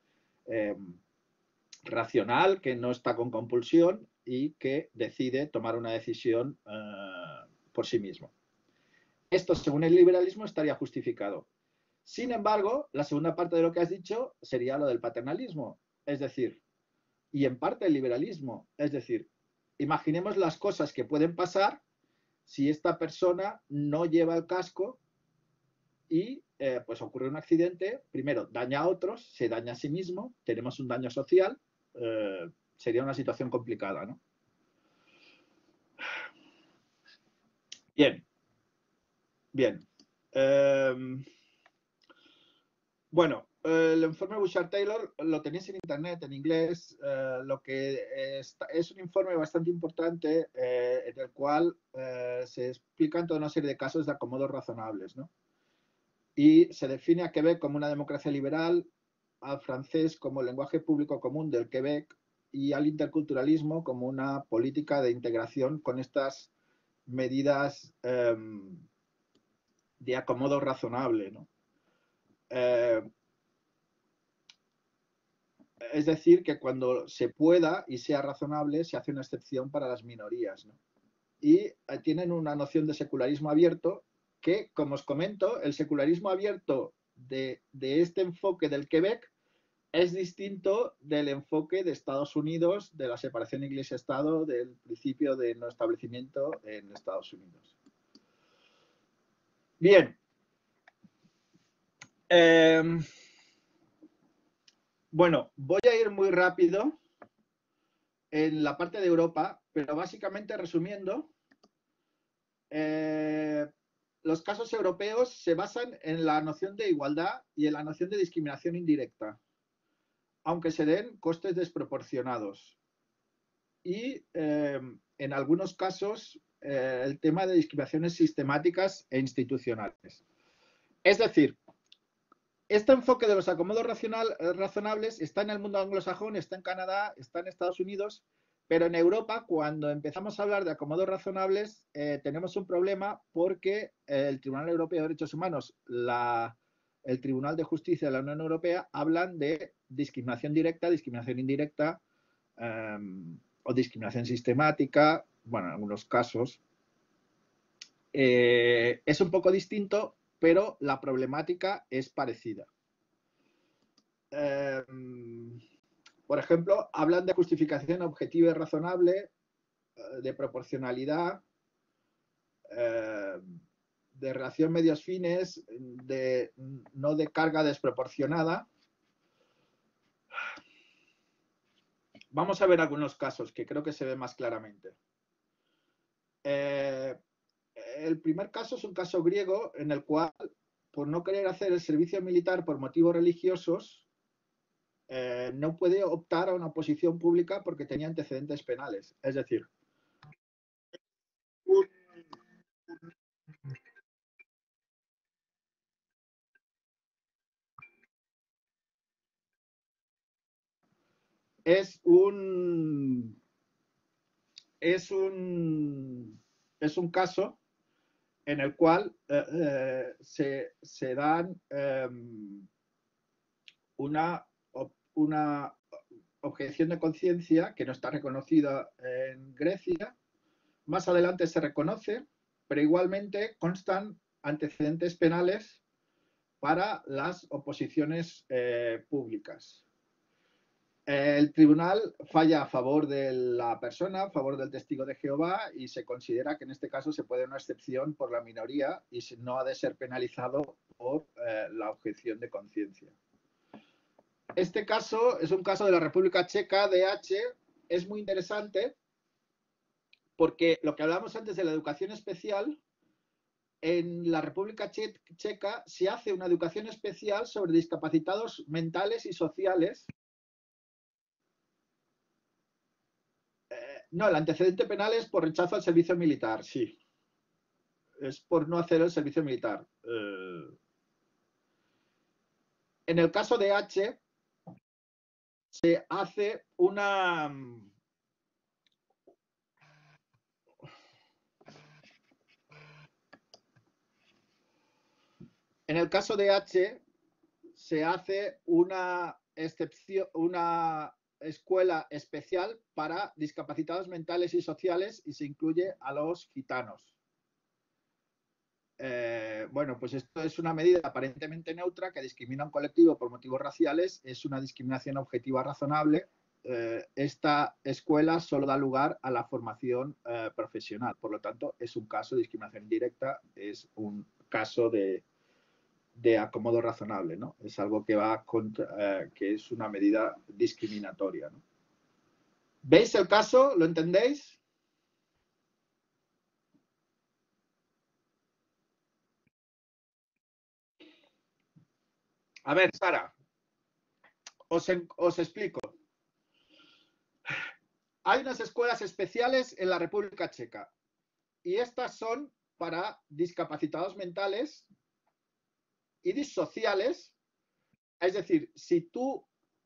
racional, que no está con compulsión y que decide tomar una decisión por sí mismo. Esto, según el liberalismo, estaría justificado. Sin embargo, la segunda parte de lo que has dicho sería lo del paternalismo, es decir, y en parte el liberalismo, es decir, imaginemos las cosas que pueden pasar si esta persona no lleva el casco y pues ocurre un accidente, primero daña a otros, se daña a sí mismo, tenemos un daño social, sería una situación complicada, ¿no? Bien. Bien. Bueno, el informe Bouchard-Taylor lo tenéis en internet, en inglés. Lo que es un informe bastante importante en el cual se explican toda una serie de casos de acomodos razonables, ¿no? Y se define a Quebec como una democracia liberal, al francés como el lenguaje público común del Quebec y al interculturalismo como una política de integración con estas medidas de acomodo razonable, ¿no? Es decir, que cuando se pueda y sea razonable, se hace una excepción para las minorías, ¿no? Y tienen una noción de secularismo abierto que, como os comento, el secularismo abierto de este enfoque del Quebec es distinto del enfoque de Estados Unidos, de la separación Iglesia-Estado, del principio de no establecimiento en Estados Unidos. Bien. Bueno, voy a ir muy rápido en la parte de Europa, pero básicamente resumiendo, los casos europeos se basan en la noción de igualdad y en la noción de discriminación indirecta, aunque se den costes desproporcionados. Y en algunos casos el tema de discriminaciones sistemáticas e institucionales. Es decir, este enfoque de los acomodos razonables está en el mundo anglosajón, está en Canadá, está en Estados Unidos, pero en Europa, cuando empezamos a hablar de acomodos razonables, tenemos un problema porque el Tribunal Europeo de Derechos Humanos, el Tribunal de Justicia de la Unión Europea, hablan de discriminación directa, discriminación indirecta o discriminación sistemática, bueno, en algunos casos. Es un poco distinto, pero la problemática es parecida. Por ejemplo, hablan de justificación objetiva y razonable, de proporcionalidad, de relación medios-fines, no de carga desproporcionada. Vamos a ver algunos casos que creo que se ve más claramente. El primer caso es un caso griego en el cual, por no querer hacer el servicio militar por motivos religiosos, no puede optar a una posición pública porque tenía antecedentes penales. Es decir, es un caso en el cual se dan una objeción de conciencia que no está reconocida en Grecia. Más adelante se reconoce, pero igualmente constan antecedentes penales para las oposiciones públicas. El tribunal falla a favor de la persona, a favor del testigo de Jehová, y se considera que en este caso se puede una excepción por la minoría y no ha de ser penalizado por la objeción de conciencia. Este caso es un caso de la República Checa, DH, es muy interesante porque lo que hablábamos antes de la educación especial, en la República Checa se hace una educación especial sobre discapacitados mentales y sociales. No, el antecedente penal es por rechazo al servicio militar, sí. Es por no hacer el servicio militar. En el caso de H, se hace una... En el caso de H, se hace una excepción, una escuela especial para discapacitados mentales y sociales y se incluye a los gitanos. Bueno, pues esto es una medida aparentemente neutra que discrimina a un colectivo por motivos raciales, es una discriminación objetiva razonable. Esta escuela solo da lugar a la formación profesional, por lo tanto es un caso de discriminación indirecta, es un caso de acomodo razonable, ¿no? Es algo que va contra, que es una medida discriminatoria, ¿no? ¿Veis el caso? ¿Lo entendéis? A ver, Sara, Os explico. Hay unas escuelas especiales en la República Checa y estas son para discapacitados mentales y disociales. Es decir, si tú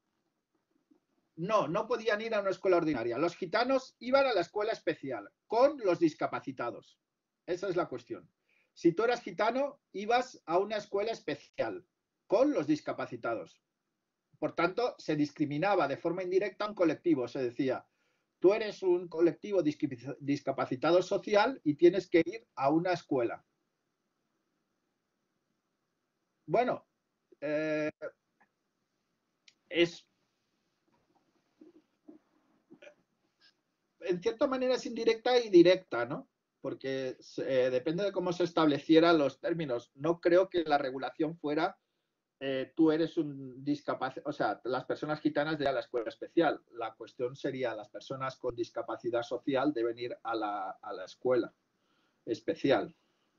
no podían ir a una escuela ordinaria. Los gitanos iban a la escuela especial con los discapacitados. Esa es la cuestión. Si tú eras gitano, ibas a una escuela especial con los discapacitados. Por tanto, se discriminaba de forma indirecta a un colectivo. Se decía, tú eres un colectivo discapacitado social y tienes que ir a una escuela. Bueno, en cierta manera es indirecta y directa, ¿no? Porque depende de cómo se establecieran los términos. No creo que la regulación fuera tú eres un discapacitado, o sea, las personas gitanas de ir a la escuela especial. La cuestión sería las personas con discapacidad social deben ir a la escuela especial.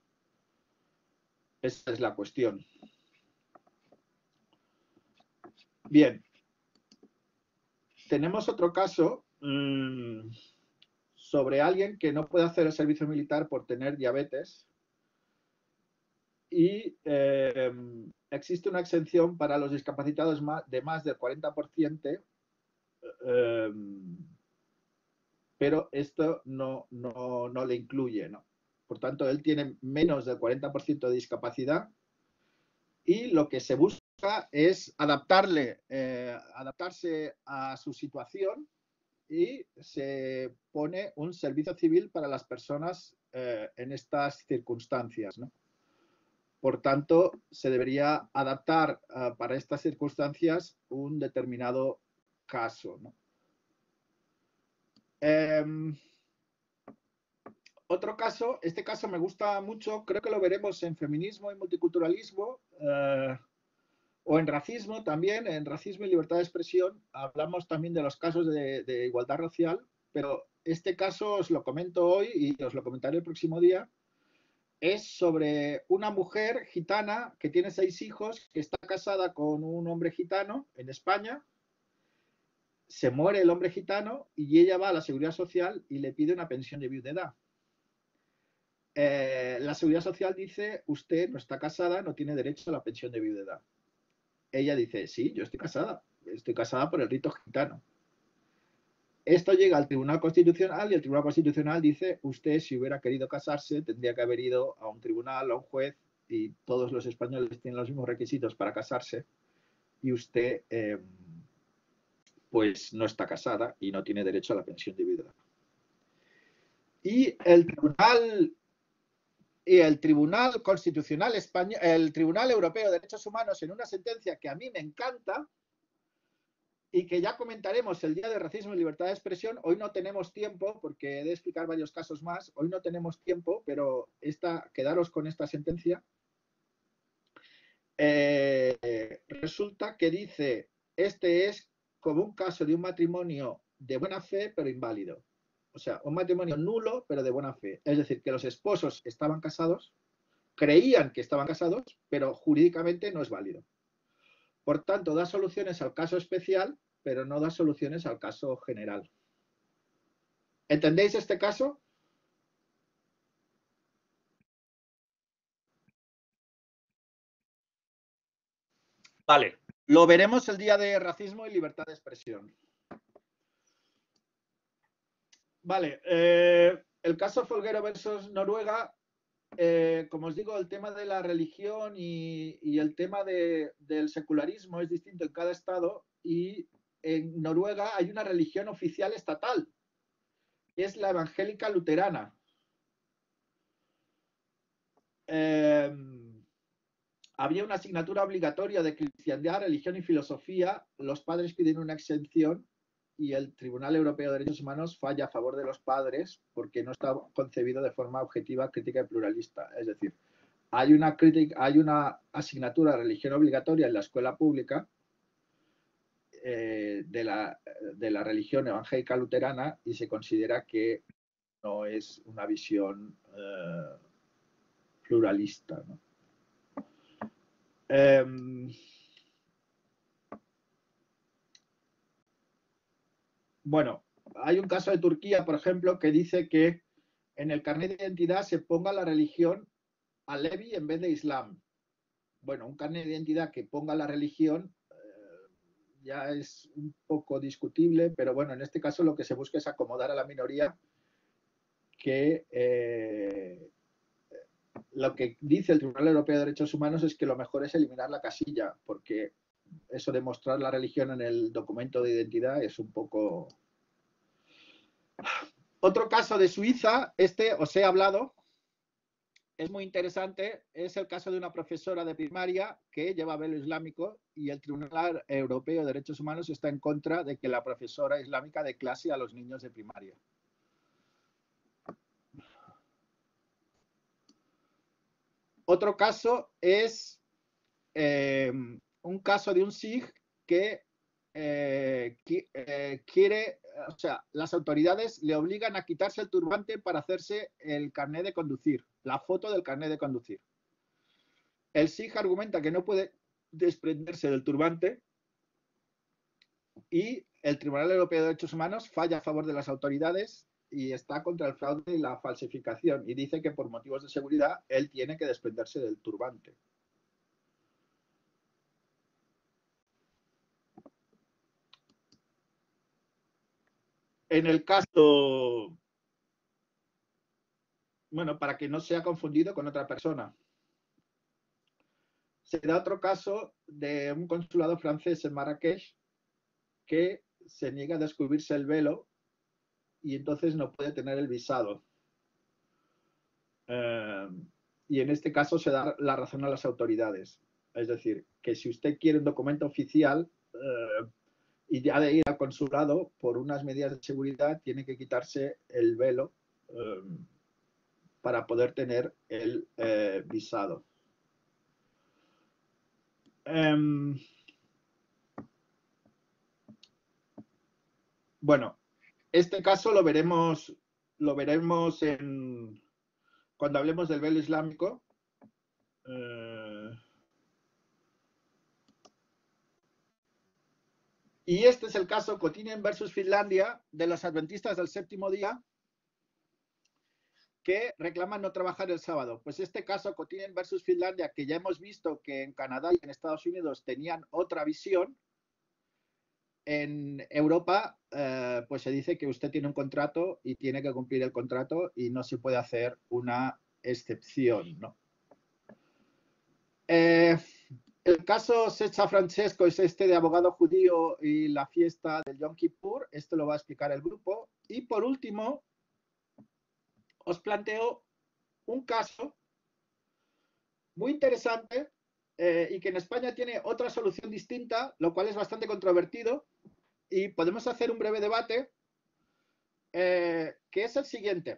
Esa es la cuestión. Bien. Tenemos otro caso sobre alguien que no puede hacer el servicio militar por tener diabetes y existe una exención para los discapacitados de más del 40%, pero esto no le incluye, ¿no? Por tanto, él tiene menos del 40% de discapacidad y lo que se busca es adaptarse a su situación y se pone un servicio civil para las personas en estas circunstancias, ¿no? Por tanto, se debería adaptar para estas circunstancias un determinado caso, ¿no? Otro caso, este caso me gusta mucho, creo que lo veremos en feminismo y multiculturalismo o en racismo también, en racismo y libertad de expresión. Hablamos también de los casos de igualdad racial, pero este caso os lo comento hoy y os lo comentaré el próximo día. Es sobre una mujer gitana que tiene 6 hijos, que está casada con un hombre gitano en España. Se muere el hombre gitano y ella va a la Seguridad Social y le pide una pensión de viudedad. La Seguridad Social dice, usted no está casada, no tiene derecho a la pensión de viudedad. Ella dice, sí, yo estoy casada por el rito gitano. Esto llega al Tribunal Constitucional y el Tribunal Constitucional dice, usted si hubiera querido casarse tendría que haber ido a un tribunal, a un juez, y todos los españoles tienen los mismos requisitos para casarse, y usted pues no está casada y no tiene derecho a la pensión de viudedad. Y el Tribunal Constitucional Español, el Tribunal Europeo de Derechos Humanos, en una sentencia que a mí me encanta y que ya comentaremos el día de racismo y libertad de expresión. Hoy no tenemos tiempo porque he de explicar varios casos más. Hoy no tenemos tiempo, pero quedaros con esta sentencia. Resulta que dice, este es como un caso de un matrimonio de buena fe pero inválido. O sea, un matrimonio nulo pero de buena fe. Es decir, que los esposos estaban casados, creían que estaban casados, pero jurídicamente no es válido. Por tanto, da soluciones al caso especial, pero no da soluciones al caso general. ¿Entendéis este caso? Vale, lo veremos el día de racismo y libertad de expresión. Vale, el caso Folguero versus Noruega, como os digo, el tema de la religión y el tema del secularismo es distinto en cada estado, y en Noruega hay una religión oficial estatal, que es la evangélica luterana. Había una asignatura obligatoria de cristiandad, religión y filosofía. Los padres piden una exención y el Tribunal Europeo de Derechos Humanos falla a favor de los padres porque no está concebido de forma objetiva, crítica y pluralista. Es decir, hay una asignatura de religión obligatoria en la escuela pública de la religión evangélica luterana y se considera que no es una visión pluralista, ¿no? Bueno, hay un caso de Turquía, por ejemplo, que dice que en el carnet de identidad se ponga la religión Alevi en vez de Islam. Bueno, un carnet de identidad que ponga la religión ya es un poco discutible, pero bueno, en este caso lo que se busca es acomodar a la minoría, que lo que dice el Tribunal Europeo de Derechos Humanos es que lo mejor es eliminar la casilla, porque eso de mostrar la religión en el documento de identidad es un poco... Otro caso de Suiza, os he hablado, es muy interesante, es el caso de una profesora de primaria que lleva velo islámico y el Tribunal Europeo de Derechos Humanos está en contra de que la profesora islámica dé clase a los niños de primaria. Otro caso es un caso de un sikh que quiere, o sea, las autoridades le obligan a quitarse el turbante para hacerse el carnet de conducir, la foto del carnet de conducir. El sikh argumenta que no puede desprenderse del turbante y el Tribunal Europeo de Derechos Humanos falla a favor de las autoridades y está contra el fraude y la falsificación y dice que por motivos de seguridad él tiene que desprenderse del turbante. En el caso, bueno, para que no sea confundido con otra persona, se da otro caso de un consulado francés en Marrakech que se niega a descubrirse el velo y entonces no puede tener el visado. Y en este caso se da la razón a las autoridades. Es decir, que si usted quiere un documento oficial y ha de ir al consulado, por unas medidas de seguridad, tiene que quitarse el velo para poder tener el visado. Bueno, este caso lo veremos cuando hablemos del velo islámico. Y este es el caso Kotinen versus Finlandia de los adventistas del séptimo día que reclaman no trabajar el sábado. Pues este caso Kotinen versus Finlandia, que ya hemos visto que en Canadá y en Estados Unidos tenían otra visión, en Europa pues se dice que usted tiene un contrato y tiene que cumplir el contrato y no se puede hacer una excepción, ¿no? El caso Secha Francesco es este de abogado judío y la fiesta del Yom Kippur. Esto lo va a explicar el grupo. Y por último, os planteo un caso muy interesante y que en España tiene otra solución distinta, lo cual es bastante controvertido. Y podemos hacer un breve debate, que es el siguiente.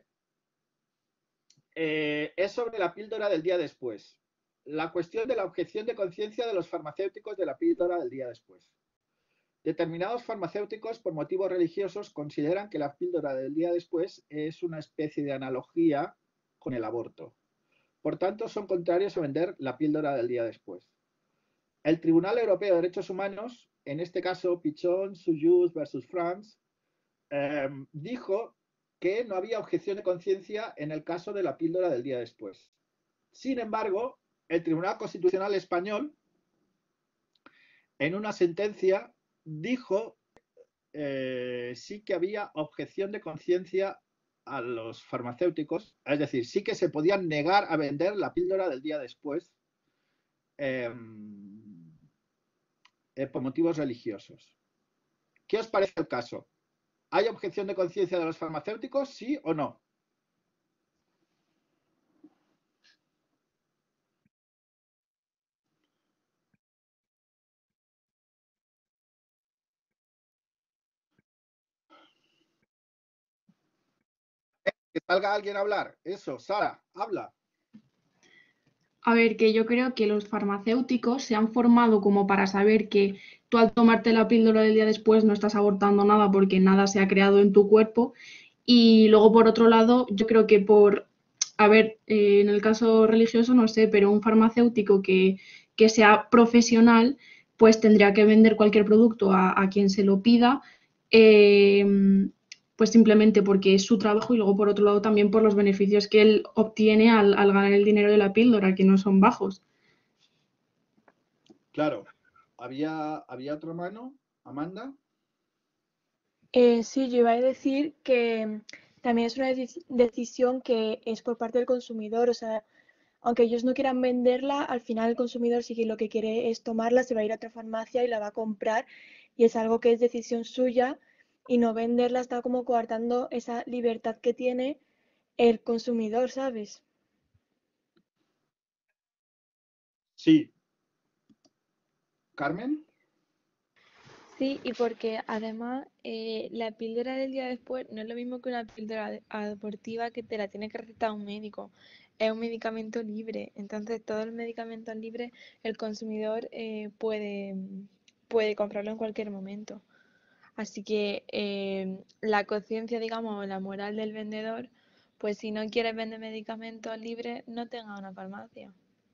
Es sobre la píldora del día después. La cuestión de la objeción de conciencia de los farmacéuticos de la píldora del día después. Determinados farmacéuticos, por motivos religiosos, consideran que la píldora del día después es una especie de analogía con el aborto. Por tanto, son contrarios a vender la píldora del día después. El Tribunal Europeo de Derechos Humanos, en este caso Pichon, Souyuz versus France, dijo que no había objeción de conciencia en el caso de la píldora del día después. Sin embargo, el Tribunal Constitucional Español, en una sentencia, dijo sí que había objeción de conciencia a los farmacéuticos, es decir, sí que se podían negar a vender la píldora del día después por motivos religiosos. ¿Qué os parece el caso? ¿Hay objeción de conciencia de los farmacéuticos, sí o no? Que salga alguien a hablar. Eso, Sara, habla. A ver, que yo creo que los farmacéuticos se han formado como para saber que tú al tomarte la píldora del día después no estás abortando nada porque nada se ha creado en tu cuerpo. Y luego, por otro lado, yo creo que en el caso religioso no sé, pero un farmacéutico que sea profesional, pues tendría que vender cualquier producto a quien se lo pida pues simplemente porque es su trabajo y luego por otro lado también por los beneficios que él obtiene al ganar el dinero de la píldora, que no son bajos. Claro. ¿Había otra mano, Amanda? Sí, yo iba a decir que también es una decisión que es por parte del consumidor, o sea, aunque ellos no quieran venderla, al final el consumidor sí que lo que quiere es tomarla, se va a ir a otra farmacia y la va a comprar y es algo que es decisión suya y no venderla está como coartando esa libertad que tiene el consumidor, ¿sabes? Sí. ¿Carmen? Sí, y porque además la píldora del día después no es lo mismo que una píldora abortiva que te la tiene que recetar un médico. Es un medicamento libre. Entonces, todos los medicamentos libres, el consumidor puede comprarlo en cualquier momento. Así que la conciencia, digamos, o la moral del vendedor, pues si no quieres vender medicamentos libres, no tenga una farmacia.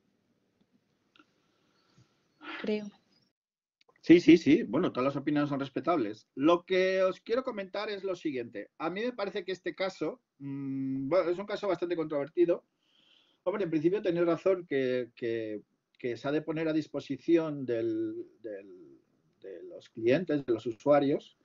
Creo. Sí, sí, sí. Bueno, todas las opiniones son respetables. Lo que os quiero comentar es lo siguiente. A mí me parece que este caso, bueno, es un caso bastante controvertido. Hombre, en principio tenéis razón que se ha de poner a disposición de los clientes, de los usuarios.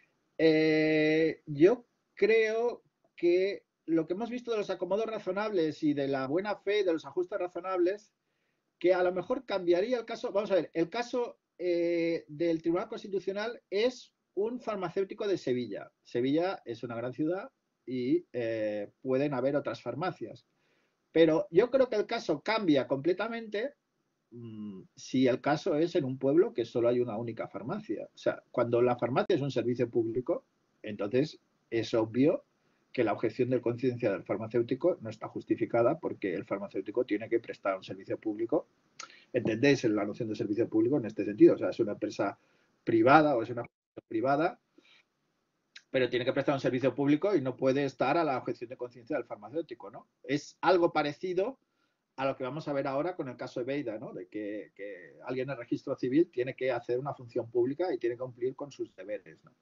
Yo creo que lo que hemos visto de los acomodos razonables y de la buena fe de los ajustes razonables, que a lo mejor cambiaría el caso. Vamos a ver, el caso del Tribunal Constitucional es un farmacéutico de Sevilla. Sevilla es una gran ciudad y pueden haber otras farmacias. Pero yo creo que el caso cambia completamente si el caso es en un pueblo que solo hay una única farmacia. O sea, cuando la farmacia es un servicio público, entonces es obvio que la objeción de conciencia del farmacéutico no está justificada porque el farmacéutico tiene que prestar un servicio público. ¿Entendéis la noción de servicio público en este sentido? O sea, es una empresa privada o es una empresa privada, pero tiene que prestar un servicio público y no puede estar a la objeción de conciencia del farmacéutico, ¿no? Es algo parecido a lo que vamos a ver ahora con el caso de Beida, ¿no? De que alguien en el registro civil tiene que hacer una función pública y tiene que cumplir con sus deberes, ¿no?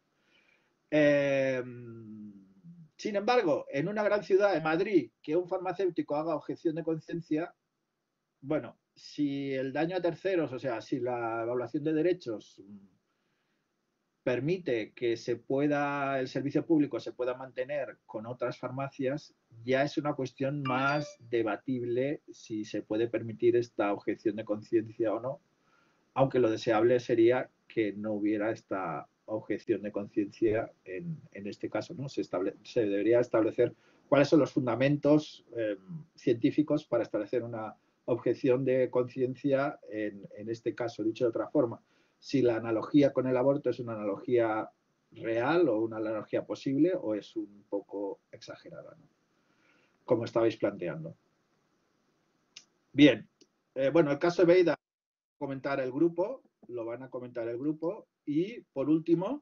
Sin embargo, en una gran ciudad de Madrid, que un farmacéutico haga objeción de conciencia, bueno, si el daño a terceros, o sea, si la evaluación de derechos permite que el servicio público se pueda mantener con otras farmacias, ya es una cuestión más debatible si se puede permitir esta objeción de conciencia o no, aunque lo deseable sería que no hubiera esta objeción de conciencia en este caso, ¿no? Se debería establecer cuáles son los fundamentos científicos para establecer una objeción de conciencia en este caso, dicho de otra forma. Si la analogía con el aborto es una analogía real o una analogía posible o es un poco exagerada, ¿no? Como estabais planteando. Bien, bueno, el caso de Beida comentar el grupo, lo van a comentar el grupo. Y por último,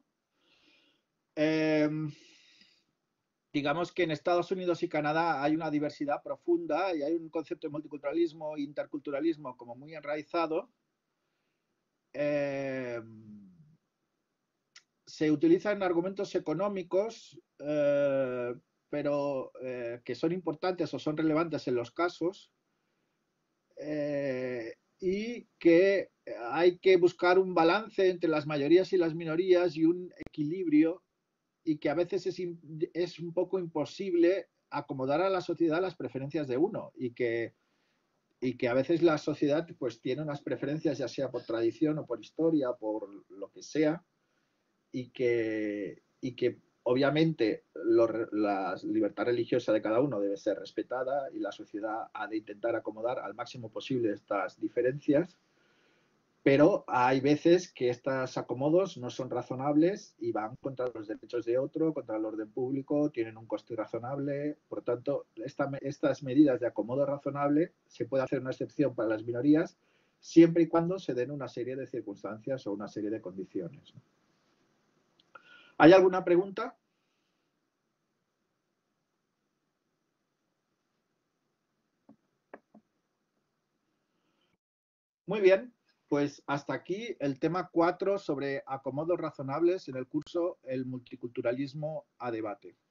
digamos que en Estados Unidos y Canadá hay una diversidad profunda y hay un concepto de multiculturalismo e interculturalismo como muy enraizado. Se utilizan argumentos económicos, pero que son importantes o son relevantes en los casos. Y que hay que buscar un balance entre las mayorías y las minorías y un equilibrio, y que a veces es un poco imposible acomodar a la sociedad las preferencias de uno, y que a veces la sociedad pues tiene unas preferencias, ya sea por tradición o por historia, por lo que sea, y que obviamente la libertad religiosa de cada uno debe ser respetada y la sociedad ha de intentar acomodar al máximo posible estas diferencias, pero hay veces que estos acomodos no son razonables y van contra los derechos de otro, contra el orden público, tienen un coste irrazonable. Por tanto, estas medidas de acomodo razonable se puede hacer una excepción para las minorías siempre y cuando se den una serie de circunstancias o una serie de condiciones. ¿Hay alguna pregunta? Muy bien, Pues hasta aquí el tema 4 sobre acomodos razonables en el curso El multiculturalismo a debate.